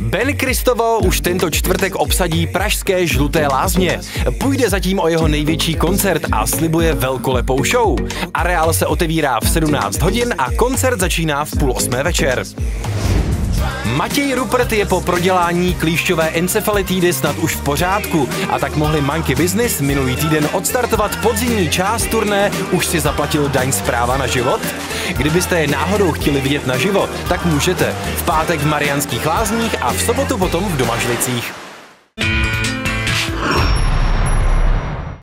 Ben Christovo už tento čtvrtek obsadí pražské Žluté lázně. Půjde zatím o jeho největší koncert a slibuje velkolepou show. Areál se otevírá v 17 hodin a koncert začíná v 7:30 večer. Matěj Rupert je po prodělání klíšťové encefalitidy snad už v pořádku a tak mohli Monkey Business minulý týden odstartovat podzimní část turné Už si zaplatil daň z práva na život? Kdybyste je náhodou chtěli vidět naživo, tak můžete. V pátek v Mariánských Lázních a v sobotu potom v Domažlicích.